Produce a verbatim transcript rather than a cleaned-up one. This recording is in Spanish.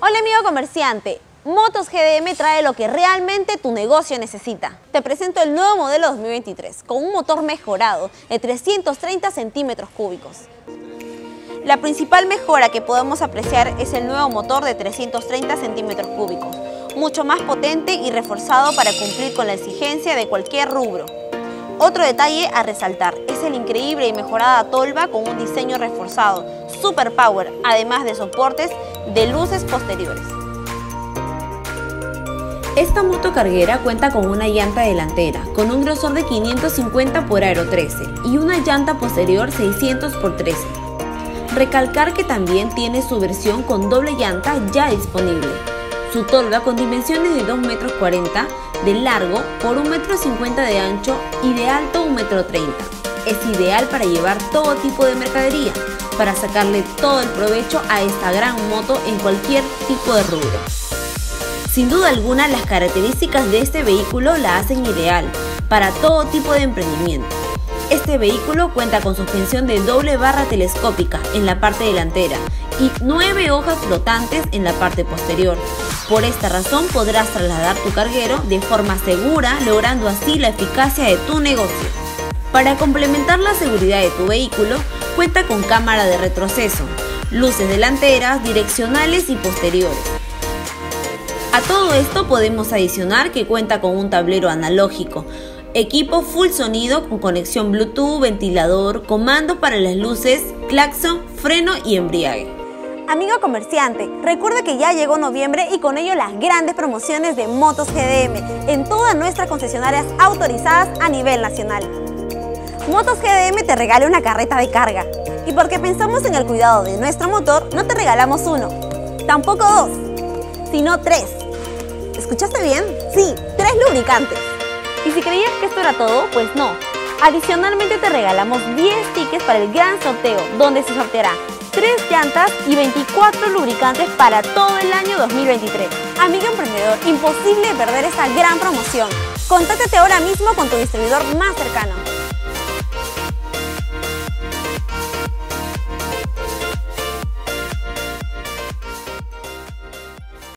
Hola amigo comerciante, Motos G D M trae lo que realmente tu negocio necesita. Te presento el nuevo modelo dos mil veintitrés con un motor mejorado de trescientos treinta centímetros cúbicos. La principal mejora que podemos apreciar es el nuevo motor de trescientos treinta centímetros cúbicos, mucho más potente y reforzado para cumplir con la exigencia de cualquier rubro. Otro detalle a resaltar es el increíble y mejorada tolva con un diseño reforzado, Super Power, además de soportes de luces posteriores. Esta moto carguera cuenta con una llanta delantera con un grosor de quinientos cincuenta por aro trece y una llanta posterior seiscientos por trece. Recalcar que también tiene su versión con doble llanta ya disponible. Su tolva con dimensiones de dos metros cuarenta de largo por un metro cincuenta de ancho y de alto un metro treinta. Es ideal para llevar todo tipo de mercadería, para sacarle todo el provecho a esta gran moto en cualquier tipo de rubro. Sin duda alguna, las características de este vehículo la hacen ideal para todo tipo de emprendimiento. Este vehículo cuenta con suspensión de doble barra telescópica en la parte delantera y nueve hojas flotantes en la parte posterior. Por esta razón podrás trasladar tu carguero de forma segura, logrando así la eficacia de tu negocio. Para complementar la seguridad de tu vehículo, cuenta con cámara de retroceso, luces delanteras, direccionales y posteriores. A todo esto podemos adicionar que cuenta con un tablero analógico, equipo full sonido con conexión Bluetooth, ventilador, comando para las luces, claxon, freno y embriague. Amigo comerciante, recuerda que ya llegó noviembre y con ello las grandes promociones de Motos G D M en todas nuestras concesionarias autorizadas a nivel nacional. Motos G D M te regala una carreta de carga y porque pensamos en el cuidado de nuestro motor, no te regalamos uno, tampoco dos, sino tres. ¿Escuchaste bien? Sí, tres lubricantes. Y si creías que esto era todo, pues no. Adicionalmente te regalamos diez tickets para el gran sorteo, donde se sorteará tres llantas y veinticuatro lubricantes para todo el año dos mil veintitrés. Amigo emprendedor, imposible perder esta gran promoción. Contáctate ahora mismo con tu distribuidor más cercano.